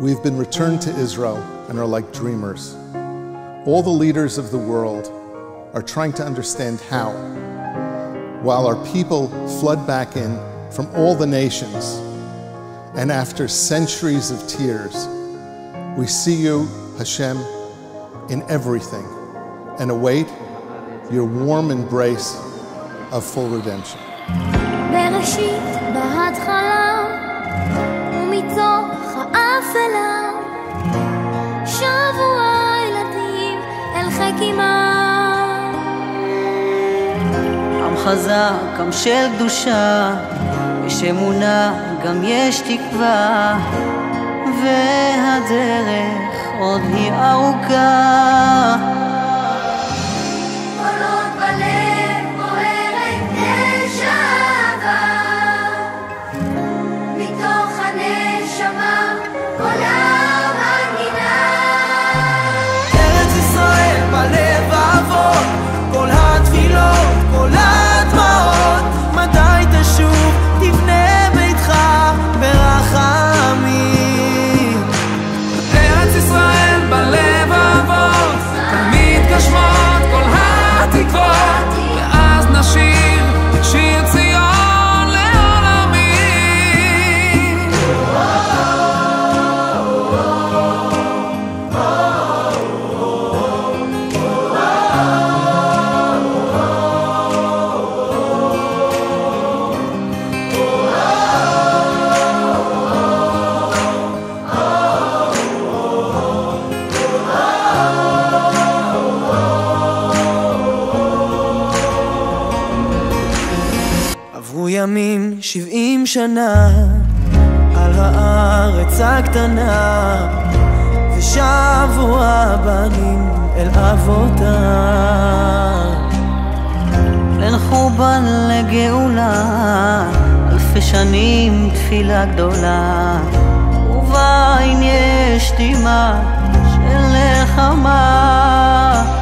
We've been returned to Israel and are like dreamers. All the leaders of the world are trying to understand how, while our people flood back in from all the nations, and after centuries of tears, we see you, Hashem, in everything, and await your warm embrace of full redemption. בראשית בהתחלה ומתוך האפלה שבו הילדים אל חיק אמם. עם חזק, עם של קדושה, יש אמונה, גם יש תקווה, והדרך עוד היא ארוכה. קולות בלב בוערת נשמה, מתוך הנשמה עולם המדינה. ארץ ישראל בלב אבות, כל התפילות, כל הדמעות, מתי תשוב תבנה ביתך ברחמים. ארץ ישראל בלב אבות, תמיד גשמות כל התקוות, ואז נשיר שיר ציון לעולמים. עברו ימים 70 שנה על הארץ הקטנה, ושבו הבנים אל אבותם. בין חורבן לגאולה, אלפי שנים תפילה גדולה, ובעין יש דמעה של נחמה.